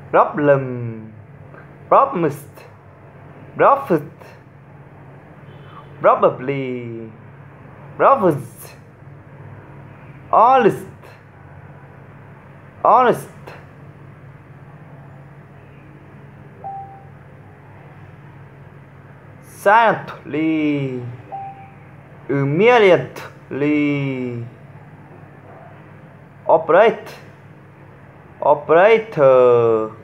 problem, promised, profit, probably, promised, honest, honest, silently, immediately, operate, operator,